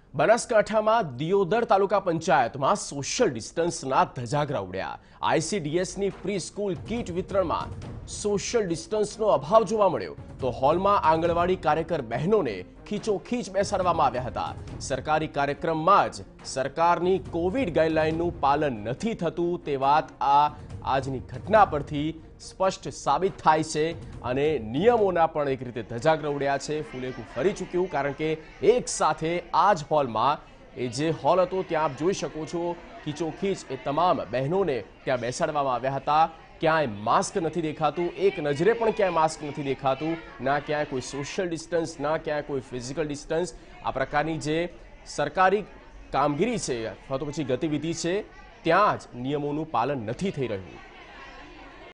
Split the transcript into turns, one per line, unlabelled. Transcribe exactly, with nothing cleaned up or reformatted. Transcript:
બનાસકાંઠામાં દિયોદર તાલુકા પંચાયતમાં સોશિયલ ડિસ્ટન્સના ધજાગરા ઉડ્યા। આઈસીડીએસની પ્રી સ્કૂલ કીટ વિતરણમાં સોશિયલ ડિસ્ટન્સનો અભાવ જોવા મળ્યો તો હોલમાં આંગણવાડી કાર્યકર બહેનોને ખીચોખીચ બેસાડવામાં આવ્યા હતા। સરકારી કાર્યક્રમમાં જ સરકારની કોવિડ ગાઈડલાઈનનું પાલન નથી થતું તે વાત આ આજની ઘટના પરથી સ્પષ્ટ સાબિત થાય છે અને નિયમોના પણ એક રીતે ધજાગરા ઉડ્યા છે। ફૂલેકું ફરી ચૂક્યું કારણ કે એક સાથે આ જ હોલમાં એ જે હોલ હતો ત્યાં આપ જોઈ શકો છો ખીચોખીચ એ તમામ બહેનોને ત્યાં બેસાડવામાં આવ્યા હતા। ક્યાંય માસ્ક નથી દેખાતું, એક નજરે પણ ક્યાંય માસ્ક નથી દેખાતું, ના ક્યાંય કોઈ સોશિયલ ડિસ્ટન્સ, ના ક્યાંય કોઈ ફિઝિકલ ડિસ્ટન્સ। આ પ્રકારની જે સરકારી કામગીરી છે અથવા તો પછી ગતિવિધિ છે ત્યાં જ નિયમોનું પાલન નથી થઈ રહ્યું।